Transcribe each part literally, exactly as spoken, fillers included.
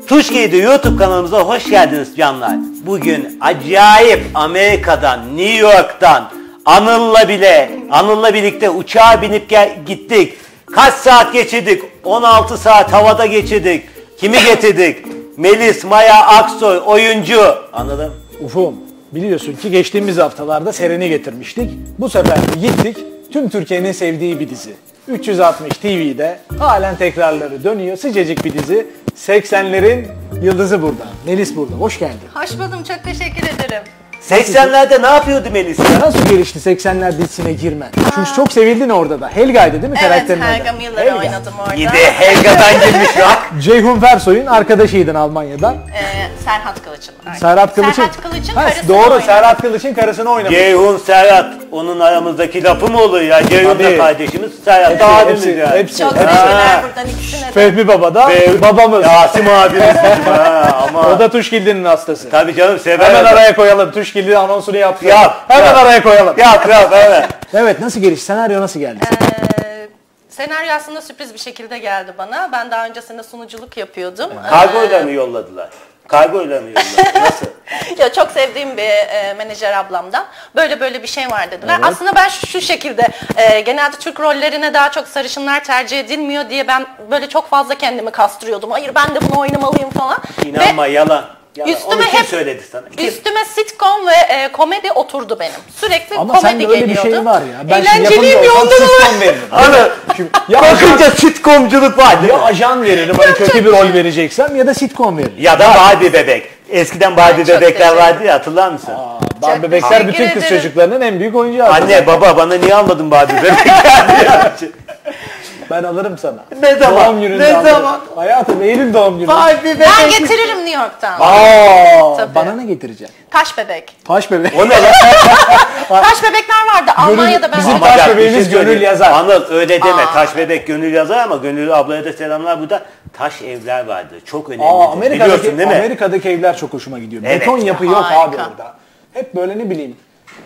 Tuşki'de YouTube kanalımıza hoş geldiniz canlar. Bugün acayip Amerika'dan, New York'tan Anıl'la bile, Anıl'la birlikte uçağa binip gel gittik. Kaç saat geçirdik? on altı saat havada geçirdik. Kimi getirdik? Melis Maya Aksoy, oyuncu. Anladım. Ufum, biliyorsun ki geçtiğimiz haftalarda Seren'i getirmiştik. Bu sefer de gittik. Tüm Türkiye'nin sevdiği bir dizi. üç yüz altmış T V'de halen tekrarları dönüyor. Sıcacık bir dizi. seksenlerin yıldızı burada. Melis burada. Hoş geldin. Hoş buldum. Çok teşekkür ederim. seksenlerde ne yapıyordu Melis? Nasıl gelişti seksenler dizisine girmen? Çünkü çok sevildin orada da. Helga'ydı değil mi Evet, karakterin adı? Helga Miller'ı oynadım orada. Bir de Helga'dan girmiş bak. Ceyhun Fersoy'un arkadaşıydın Almanya'dan. Ee, Serhat Kılıç'ın. Serhat Kılıç'ın. Serhat Kılıç'ın Ha, karısını doğru, oynadım. Serhat Kılıç'ın karısını oynamış. Ceyhun Serhat, onun aramızdaki lafı mı olur ya? Ceyhun da Tabii. kardeşimiz, Serhat Hepsi, da abimiz hepsi, ya. hepsi. Çok Ha. teşekkürler buradan ikisine de. Fehmi Baba da Ve- babamız. Yasim abimiz bizim ha, ama. O da Tuşgildi'nin hastası. Tabii canım sever. Hemen adam. araya koyalım. Tuşgildi anonsunu yaptı. Yap, Hemen yap. araya koyalım. Yap yap evet. Evet, nasıl gelişti? Senaryo nasıl geldi? Ee, senaryo aslında sürpriz bir şekilde geldi bana. Ben daha öncesinde sunuculuk yapıyordum. Kargoyla mı yolladılar? Kargoyla mı yolladılar? Nasıl? Ya çok sevdiğim bir e, menajer ablamdan böyle böyle bir şey var dediler. Evet. Aslında ben şu, şu şekilde e, genelde Türk rollerine daha çok sarışınlar tercih edilmiyor diye ben böyle çok fazla kendimi kastırıyordum. Hayır ben de bunu oynamalıyım falan. İnanma Ve yalan. Yalan. üstüme Onu kim hep- söyledi sana? Kim? üstüme sitcom ve e, komedi oturdu benim. Sürekli Ama komedi sende öyle bir geliyordu. şey var ya. Ben şimdi Eğlenceliyim yapımcı olsam yolda sitcom veririm. Ana Şimdi ya bakınca sitcomculuk var değil Ya mi? ajan veririm hani kötü bir rol vereceksem ya da sitcom veririm. Ya da Barbie bebek. Eskiden Barbie Çok bebekler teşekkür vardı ya, hatırlar mısın? Aa, Barbie Çok bebekler teşekkür bütün kız ederim. çocuklarının en büyük oyuncu Anne baba bana niye almadın Barbie bebekler ya? Ben alırım sana. Ne zaman? Doğum gününde Ne alırım. zaman? Hayatım Eylül doğum günü. Barbie bebek. Ben getiririm New York'tan. Aa, Tabii. bana ne getireceksin? Taş bebek. Taş bebek. O ne lan? Taş bebekler vardı. Almanya'da ben. bizim Ama taş bak, bir bebeğimiz şey söyleyeyim. gönül yazar. Anıl öyle deme. Aa. Taş bebek gönül yazar ama Gönül ablaya da selamlar burada. Taş evler vardı. Çok önemli. Aa, Amerika'daki, Biliyorsun değil mi? Amerika'daki evler çok hoşuma gidiyor. Evet. Beton yapı yok Harika. abi orada. Hep böyle ne bileyim.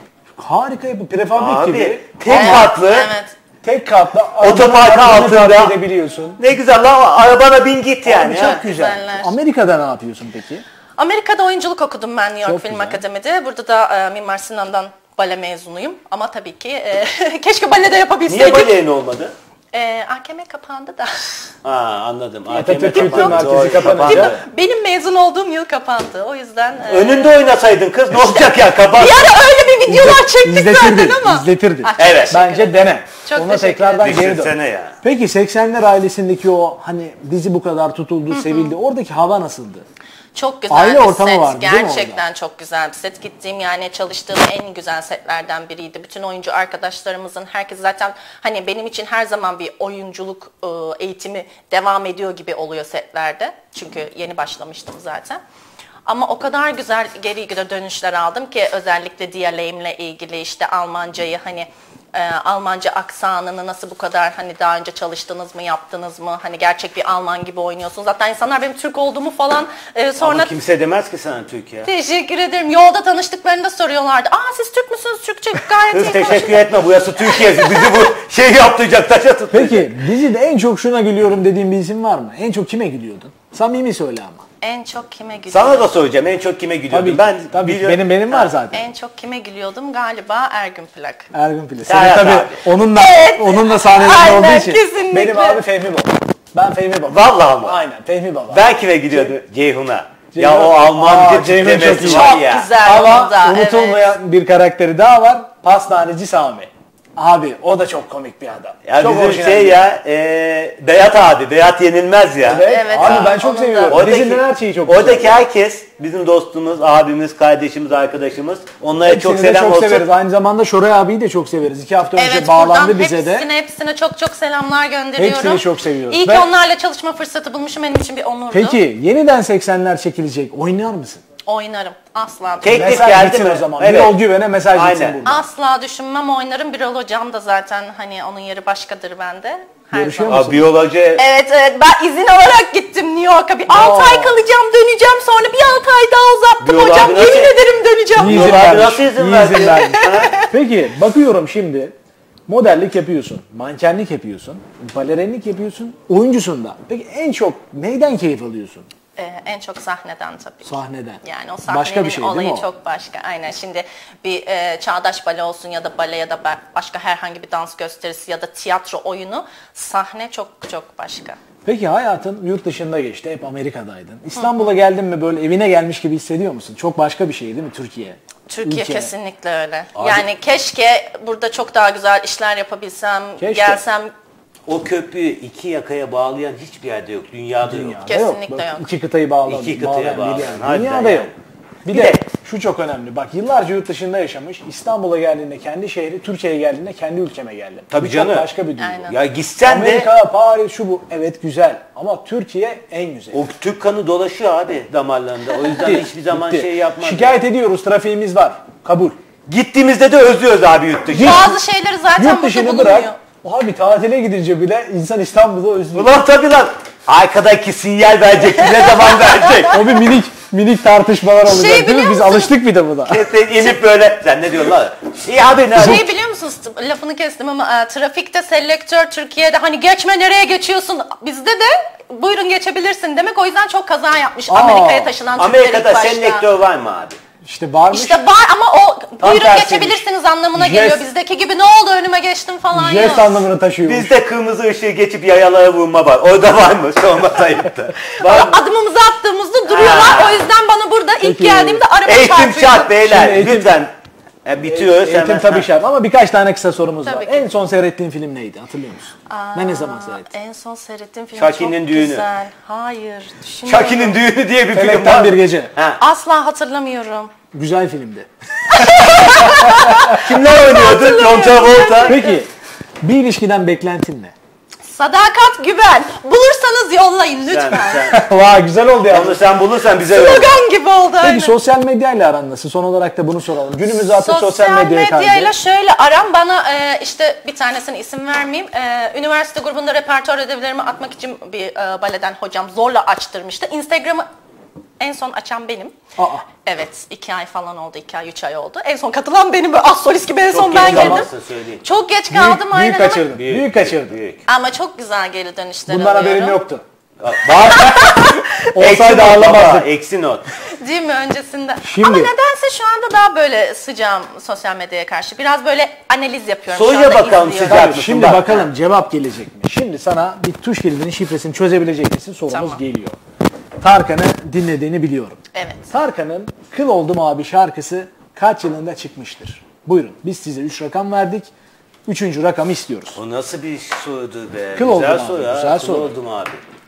Harika yapı. Prefabrik Abi gibi. tek Evet, katlı. Evet. Tek katlı. Otoparkın arabanın altında. park edebiliyorsun. Ne güzel lan, arabana bin git yani. Abi ha. çok güzel. güzeller. Amerika'da ne yapıyorsun peki? Amerika'da oyunculuk okudum ben New York Çok Film güzel. Akademi'de. Burada da e, Mimar Sinan'dan bale mezunuyum. Ama tabii ki e, keşke balede Niye yapabilseydik. balerin olmadı? E, A K M kapandı da. Ha anladım. Atatürk A K M Kültür kapandı, Merkezi doğru, kapanınca- kapandı. Benim mezun olduğum yıl kapandı. O yüzden... e, Önünde oynasaydın kız ne olacak ya, kapat. Bir ara öyle bir videolar çektik İzletirdi. zaten ama. İzletirdi. Ah, çok Evet. teşekkür Bence ederim. dene. Çok Ona teşekkür tekrardan ederim. geri dön. Düşünsene ya. Peki seksenler ailesindeki o hani dizi bu kadar tutuldu, sevildi. Oradaki hava nasıldı? Çok güzel Aile bir ortamı set. vardı değil mi Gerçekten çok güzel bir set. Gittiğim yani çalıştığım en güzel setlerden biriydi. Bütün oyuncu arkadaşlarımızın, herkes zaten hani benim için her zaman bir oyunculuk e, eğitimi devam ediyor gibi oluyor setlerde. Çünkü yeni başlamıştım zaten. Ama o kadar güzel geri geri dönüşler aldım ki özellikle diyaleğimle ilgili işte Almancayı hani e, Almanca aksanını nasıl bu kadar hani daha önce çalıştınız mı, yaptınız mı? Hani gerçek bir Alman gibi oynuyorsunuz. Zaten insanlar benim Türk olduğumu falan e, sonra Ama kimse demez ki sana Türkiye. teşekkür ederim. Yolda tanıştıklarında soruyorlardı. Aa siz Türk müsünüz? Türkçe gayet Kız iyi teşekkür konuşuyorsunuz. etme, burası Türkiye. Bizi bu şey yaptıracak, taşa tutacak. Peki dizide en çok şuna gülüyorum dediğin bir isim var mı? En çok kime gülüyordun? Samimi söyle ama. En çok kime gülüyordum? Sana da soracağım, en çok kime gülüyordun? Tabii, ben tabii biliyorum- benim benim var zaten. En çok kime gülüyordum? Galiba Ergün Plak. Ergun Pili. Serhat Senin tabii abi. onunla Evet. onunla sahnelerinde Aynen, olduğu için. kesinlikle. Benim abi Fehmi Baba. Ben Fehmi Baba. Vallahi mı? Aynen Fehmi Baba. Ben kime gidiyordu? Ceyhun'a. Ya Ceyhun- o Almancı Aa, Ceyhun çok tiplemesi iyi. var Çok ya. güzel. Ama onda, unutulmayan bir karakteri daha var. Pastaneci Sami. Abi o da çok komik bir adam. Ya çok bizim orijinal şey bir- ya, e, Beyat abi, Beyat yenilmez ya. Evet, Evet abi abi, ben çok onun da- seviyorum. Oradaki, Dizinin her şeyi çok oradaki güzel. herkes bizim dostumuz, abimiz, kardeşimiz, arkadaşımız. Onlara Hepsini çok de selam çok olsun. severiz. Aynı zamanda Şoray abiyi de çok severiz. İki hafta önce Evet bağlandı buradan bize de. hepsine hepsine çok çok selamlar gönderiyorum. Hepsini çok seviyoruz. İyi ki Ve- onlarla çalışma fırsatı bulmuşum. Benim için bir onurdu. Peki yeniden seksenler çekilecek. Oynar mısın? Oynarım. Asla Tek- Teklif Mesaj geldi gitsin mi? o zaman. Evet. Birol Güven'e mesaj gitsin Aynen. burada. Asla düşünmem, oynarım. Birol Hocam da zaten hani onun yeri başkadır bende. Her Görüşüyor zaman. musun? Abi biyoloji. Evet evet ben izin alarak gittim New York'a. Bir altı ay kalacağım, döneceğim, sonra bir altı ay daha uzattım Birol hocam. abi nasıl- Yemin ederim döneceğim. İyi Birol izin abi vermiş. nasıl izin İyi verdi? izin vermiş. Peki bakıyorum şimdi. Modellik yapıyorsun, mankenlik yapıyorsun, balerinlik yapıyorsun, oyuncusun da. Peki en çok neyden keyif alıyorsun? Ee, en çok sahneden tabii. Sahneden. Yani o sahnenin Başka bir şey değil olayı mi o? çok başka. Aynen, şimdi bir e, çağdaş bale olsun ya da bale ya da ba- başka herhangi bir dans gösterisi ya da tiyatro oyunu, sahne çok çok başka. Peki hayatın yurt dışında geçti. Hep Amerika'daydın. İstanbul'a geldin mi böyle evine gelmiş gibi hissediyor musun? Çok başka bir şey değil mi Türkiye? Türkiye Ülke. kesinlikle öyle. Abi- Yani keşke burada çok daha güzel işler yapabilsem, Keşke. gelsem. O köprüyü iki yakaya bağlayan hiçbir yerde yok. Dünyada, yok. Dünyada Kesinlikle Bak, yok. İki kıtayı bağlayan. İki kıtaya bağlayan, bir yer. harbiden Dünyada yani. yok. Bir, Bir de, de- şu çok önemli. Bak yıllarca yurt dışında yaşamış. İstanbul'a geldiğinde kendi şehri, Türkiye'ye geldiğinde kendi ülkeme geldim. Tabii Bu canım. Çok başka bir duygu. Aynen. Ya gitsen de Amerika, Paris, şu bu. Evet güzel. Ama Türkiye en güzel. o Türk kanı dolaşıyor abi damarlarında. O yüzden Bitti, hiçbir zaman bitti. şey yapmaz. Şikayet ediyoruz. Trafiğimiz var. Kabul. Gittiğimizde de özlüyoruz abi yurt dışı. Bazı şeyleri zaten Yurt burada dışını bulunmuyor. bırak. Abi tatile gidince bile insan İstanbul'u özlüyor. Ulan tabii lan. Arkadaki sinyal verecek. Ne zaman verecek? O bir minik minik tartışmalar olacak değil mi? biliyor Biz musun? alıştık bir de buna. Kesin inip böyle. Sen ne diyorsun lan? İyi abi ne? Şey biliyor musunuz, lafını kestim ama e, trafikte selektör Türkiye'de hani geçme, nereye geçiyorsun, bizde de buyurun geçebilirsin demek, o yüzden çok kaza yapmış Aa, Amerika'ya taşınan Türkler ilk Amerika'da başta. selektör var mı abi? İşte varmış. İşte var ama o buyurun tersiymiş. geçebilirsiniz anlamına Jest- geliyor, bizdeki gibi ne oldu önüme geçtim falan jest yok. anlamını taşıyormuş. Bizde kırmızı ışığı geçip yayalara vurma var. Orada var mı? Sorma ayıptı. Var mı? Adımımızı attığımızda duruyorlar, Ha. o yüzden bana burada ilk Peki. geldiğimde araba Eğitim çarpıyordu. şart beyler. Şimdi eğitim- Lütfen. E, bitiyoruz Eğitim hemen. tabii şart ama birkaç tane kısa sorumuz Tabii var. ki. En son seyrettiğin film neydi? Hatırlıyor musun? Ben ne zaman seyrettim? En son seyrettiğim film Şaki'nin çok düğünü. güzel. Hayır, düşünüyorum. Şaki'nin düğünü diye bir film Felekten var. bir gece. Ha. Asla hatırlamıyorum. Güzel filmdi. Kimler oynuyordu? John Travolta. Peki bir ilişkiden beklentin ne? Sadakat, güven. Bulursanız yollayın lütfen. Sen, sen. Vay güzel oldu ya. Onu sen bulursan bize ver. Slogan gibi oldu. Peki aynen. sosyal medyayla aran nasıl? Son olarak da bunu soralım. Günümüz artık sosyal, medyaya kaydı. medyayla şöyle aram, bana e, işte bir tanesine isim vermeyeyim. E, üniversite grubunda repertuar ödevlerimi atmak için bir e, baleden hocam zorla açtırmıştı. Instagram'ı en son açan benim. Aa. Evet, iki ay falan oldu, iki ay, üç ay oldu. En son katılan benim, böyle az solist gibi en Çok son ben geç girdim. kalmışsın, söyleyeyim. Çok geç Büyük, kaldım aynen büyük ama, kaçırdın. Büyük, kaçırdın. Büyük. ama çok güzel geri dönüşler Bundan alıyorum. haberim yoktu. Var. Eksi Olsaydı not baba, ağlamazdık. eksi not. Değil mi öncesinde? Şimdi- Ama nedense şu anda daha böyle sıcağım sosyal medyaya karşı. Biraz böyle analiz yapıyorum Soruya şu anda, bakalım, izliyorum. sıcak. Tabii, mısın? şimdi Bak. bakalım cevap gelecek mi? Şimdi sana bir tuş kilidinin şifresini çözebilecek misin sorumuz Tamam. geliyor. Tarkan'ı dinlediğini biliyorum. Evet. Tarkan'ın Kıl Oldum Abi şarkısı kaç yılında çıkmıştır? Buyurun biz size üç rakam verdik. Üçüncü rakamı istiyoruz. O nasıl bir sorudur be? Kıl güzel oldum abi, soru ya. güzel kıl soru. oldum abi.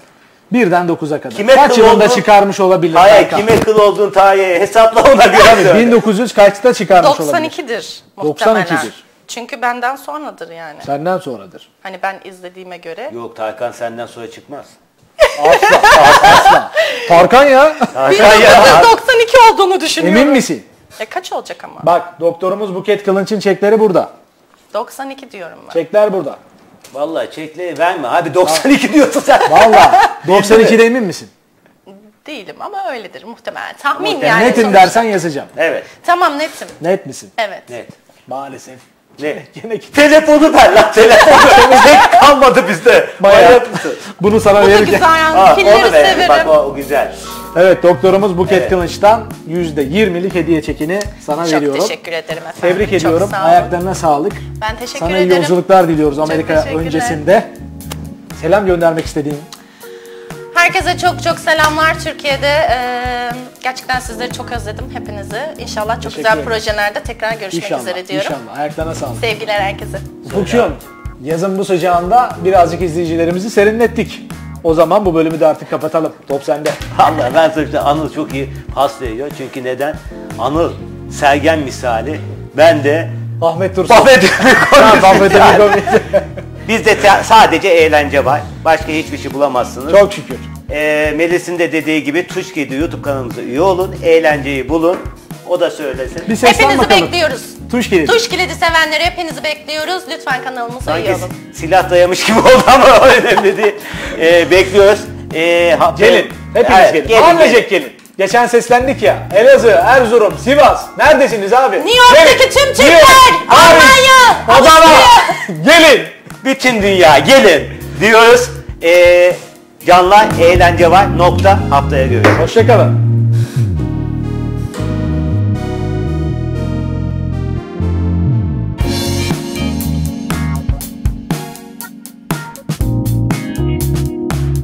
Birden dokuza kadar. Kime kaç kıl yılında oldun? çıkarmış olabilir Hayır, Tarkan? kime kıl oldun tarihi hesapla ona göre söyle. bin dokuz yüz kaçta çıkarmış olabilir? doksan ikidir doksan muhtemelen. ikidir. Çünkü benden sonradır yani. Senden sonradır. Hani ben izlediğime göre. Yok, Tarkan senden sonra çıkmaz. Asla, asla. Tarkan ya. Tarkan bin ya. dokuz yüz doksan iki olduğunu düşünüyorum. Emin misin? E kaç olacak ama? Bak doktorumuz Buket Kılınç'ın çekleri burada. doksan iki diyorum ben. Çekler burada. Vallahi çekleri verme. Abi doksan iki diyorsun sen. Vallahi doksan ikide emin misin? Değilim ama öyledir muhtemelen. Tahmin Muhtemelen. yani. Netim sonuçta. dersen yazacağım. Evet. Tamam, netim. Net misin? Evet. Net. Maalesef. Ne? Gene ki- Telefonu ver lan, telefonu. Tek kalmadı bizde. Bayağı. Manyak mısın? Bunu sana Bu da verirken. güzel yani. Aa, Pilleri onu be. severim. Bak o, o güzel. Evet doktorumuz Buket Evet. Kılınç'tan yüzde yirmilik hediye çekini sana Çok veriyorum. teşekkür ederim efendim. Tebrik Çok ediyorum. sağ olun. Ayaklarına sağlık. Ben teşekkür Sana iyi ederim. yolculuklar diliyoruz Amerika teşekkürler. öncesinde. Selam göndermek istediğin. Herkese çok çok selamlar Türkiye'de. Ee, gerçekten sizleri çok özledim hepinizi. İnşallah çok Teşekkür güzel ederim. projelerde tekrar görüşmek İnşallah. üzere diyorum. İnşallah. Ayaklarına sağlık. Sevgiler herkese. Ufukçuğum, yazın bu sıcağında birazcık izleyicilerimizi serinlettik. O zaman bu bölümü de artık kapatalım. Top sende. Allah, ben söyleyeyim, Anıl çok iyi pas veriyor. Çünkü neden? Anıl Sergen misali. Ben de Ahmet Dursun. Buffett Buffett yani. Bizde te- sadece eğlence var. Başka hiçbir şey bulamazsınız. Çok şükür. Ee, Melis'in de dediği gibi Tuş Kedi YouTube kanalımıza üye olun. Eğlenceyi bulun. O da söylesin. Bir seslen Hepinizi bakalım. bekliyoruz. Tuş kilidi. Tuş kilidi sevenleri hepinizi bekliyoruz. Lütfen kanalımıza üye Sanki olun. silah dayamış gibi oldu ama o önemli değil. Ee, bekliyoruz. Ee, ha- Gelin. Hepiniz Evet, gelin. gelin, Ailecek gelin. Geçen seslendik ya. Elazığ, Erzurum, Sivas. Neredesiniz abi? New York'taki Gelin. tüm New Türkler, York, Paris, Almanya, Adana. Avusturya. Gelin. Bütün dünya gelin diyoruz. Ee, Canlar, eğlence var. Nokta. Haftaya görüşürüz. Hoşçakalın.